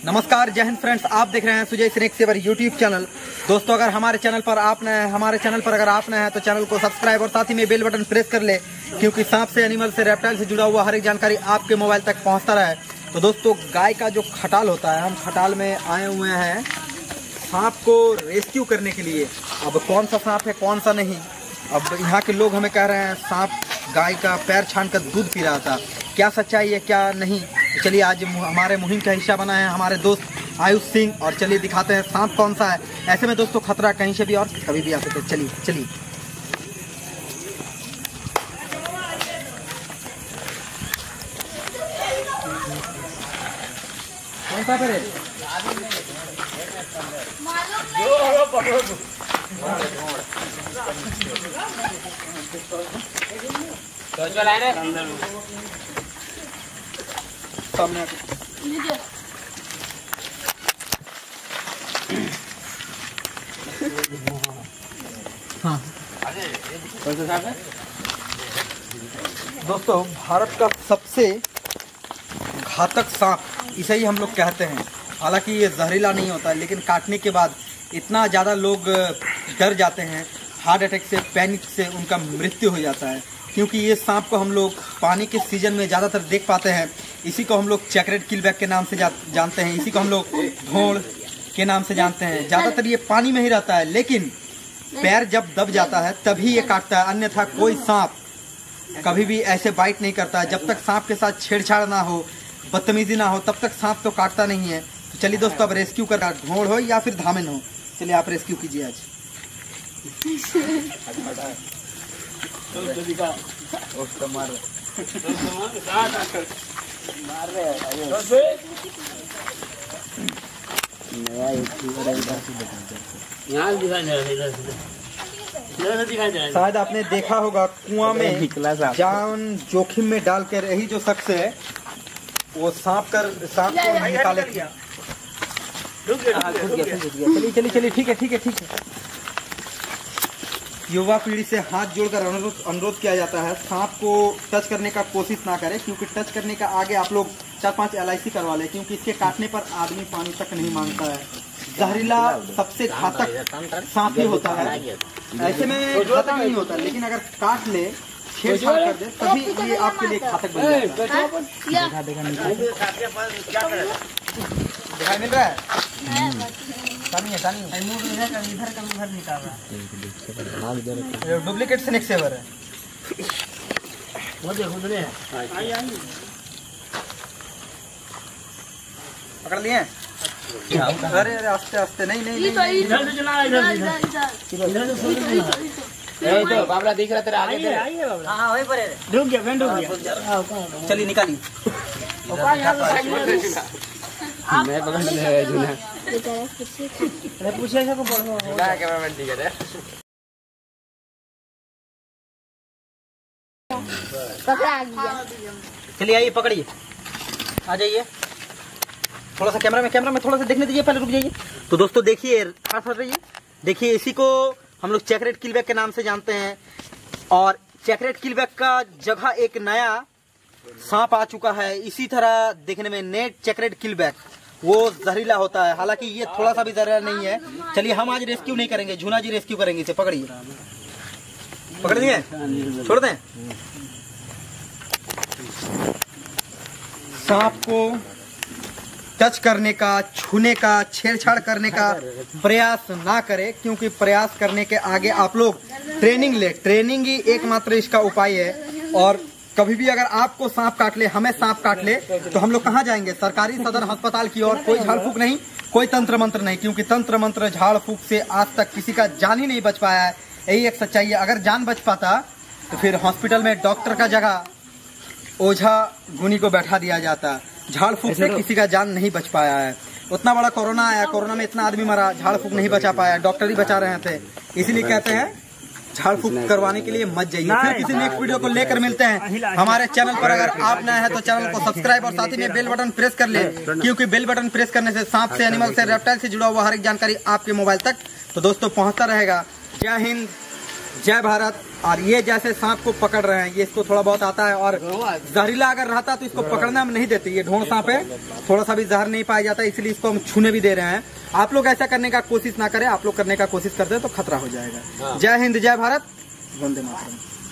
नमस्कार, जय हिंद फ्रेंड्स। आप देख रहे हैं Sujay snake saver YouTube channel. दोस्तों, अगर हमारे चैनल पर आप नए हैं तो चैनल को सब्सक्राइब और साथ ही में बेल बटन प्रेस कर ले, क्योंकि सांप से, एनिमल से, रेप्टाइल से जुड़ा हुआ हर एक जानकारी आपके मोबाइल तक पहुंचता रहे। तो दोस्तों, गाय का जो खटाल होता है, हम खटाल में आए हुए हैं सांप को रेस्क्यू करने के लिए। अब कौन सा सांप है कौन सा नहीं, अब यहाँ के लोग हमें कह रहे हैं सांप गाय का पैर छान कर दूध पी रहा था। क्या सच्चाई है क्या नहीं, तो चलिए आज हमारे मुहिम का हिस्सा बना है हमारे दोस्त आयुष सिंह, और चलिए दिखाते हैं सांप कौन सा है। ऐसे में दोस्तों खतरा कहीं से भी और कभी भी आ सकते। चलिए चलिए सामने हाँ। दोस्तों, भारत का सबसे घातक सांप इसे ही हम लोग कहते हैं। हालांकि ये जहरीला नहीं होता है, लेकिन काटने के बाद इतना ज़्यादा लोग डर जाते हैं, हार्ट अटैक से, पैनिक से उनका मृत्यु हो जाता है। क्योंकि ये सांप को हम लोग पानी के सीजन में ज़्यादातर देख पाते हैं। इसी को हम लोग चेकरेट किलबैक के नाम से जानते हैं। इसी को हम लोग ढोड़ के नाम से जानते हैं। ज़्यादातर ये पानी में ही रहता है, लेकिन पैर जब दब जाता है तभी ये काटता है, अन्यथा कोई सांप कभी भी ऐसे बाइट नहीं करता है। जब तक सांप के साथ छेड़छाड़ ना हो, बदतमीजी ना हो, तब तक सांप तो काटता नहीं है। तो चलिए दोस्तों, अब रेस्क्यू करना, ढोड़ हो या फिर धामिन हो, चलिए आप रेस्क्यू कीजिए आज। शायद आपने देखा होगा कुआं में जान जोखिम में डालकर यही जो शख्स है वो सांप को निकाले किया। चलिए ठीक है। युवा पीढ़ी से हाथ जोड़कर अनुरोध किया जाता है, सांप को टच करने का कोशिश ना करें, क्योंकि टच करने का आगे आप लोग 4-5 LIC करवा लें, क्योंकि इसके काटने पर आदमी पानी तक नहीं मांगता है। जहरीला सबसे घातक सांप ही होता है। ऐसे में घातक नहीं होता, लेकिन अगर काट ले, छेड़छाड़ कर दे, तभी ये आपके लिए घातक बन जाता है। दिखाई मिल रहा है? इधर निकाल रहा है। डुप्लीकेट स्नेक सेवर है। पकड़ लिए? अरे आस्ते आस्ते, नहीं तो बाबला दिख रहा तेरा आगे। हाँ वहीं पर है। रुक गया। चलिए निकालिए। मैं पकड़ लिया जुना। पूछे को बोलो। कैमरामैन ठीक है। पकड़ा गया। चलिए आइए, पकड़िए, आ जाइए। थोड़ा सा कैमरा में थोड़ा सा देखने दीजिए, पहले रुक जाइए। तो दोस्तों देखिए, हाथ हट रहिए। देखिए, इसी को हम लोग चेकरेट किलबैक के नाम से जानते हैं, और चेकरेट किलबैक का जगह एक नया सांप आ चुका है इसी तरह देखने में, नेट चेकरेट किलबैक। वो जहरीला होता है, हालांकि ये थोड़ा सा भी जहरीला नहीं है। चलिए हम आज रेस्क्यू नहीं करेंगे, झूना जी रेस्क्यू करेंगे। इसे पकड़िए, पकड़ दिए, छोड़ दें। सांप को टच करने का, छूने का, छेड़छाड़ करने का प्रयास ना करें, क्योंकि प्रयास करने के आगे आप लोग ट्रेनिंग ले। ट्रेनिंग ही एकमात्र इसका उपाय है। और कभी भी अगर आपको सांप काट ले, हमें सांप काट ले, तो हम लोग कहाँ जाएंगे? सरकारी सदर अस्पताल की ओर। कोई झाड़ फूक नहीं, कोई तंत्र मंत्र नहीं, क्योंकि तंत्र मंत्र, झाड़ फूक से आज तक किसी का जान ही नहीं बच पाया है। यही एक सच्चाई है। अगर जान बच पाता तो फिर हॉस्पिटल में डॉक्टर का जगह ओझा गुनी को बैठा दिया जाता। झाड़ फूक से किसी का जान नहीं बच पाया है। उतना बड़ा कोरोना आया, कोरोना में इतना आदमी मरा, झाड़ फूक नहीं बचा पाया, डॉक्टर ही बचा रहे थे। इसीलिए कहते हैं झाड़ फूक करवाने के लिए मत जाइए। फिर किसी नेक्स्ट वीडियो को लेकर मिलते हैं हमारे चैनल पर। अगर आप नए हैं तो चैनल को सब्सक्राइब और साथ ही में बेल बटन प्रेस कर ले, क्योंकि बेल बटन प्रेस करने से सांप से, एनिमल से, रेप्टाइल से जुड़ा हुआ हर एक जानकारी आपके मोबाइल तक तो दोस्तों पहुंचता रहेगा। जय हिंद, जय भारत, और ये जैसे सांप को पकड़ रहे हैं, ये इसको थोड़ा बहुत आता है और जहरीला अगर रहता तो इसको पकड़ना हम नहीं देते। ये ढोंड सांप है, थोड़ा सा भी जहर नहीं पाया जाता, इसलिए इसको हम छूने भी दे रहे हैं। आप लोग ऐसा करने का कोशिश ना करें, आप लोग करने का कोशिश करते हैं तो खतरा हो जाएगा। जय हिंद, जय भारत, वंदे मातरम।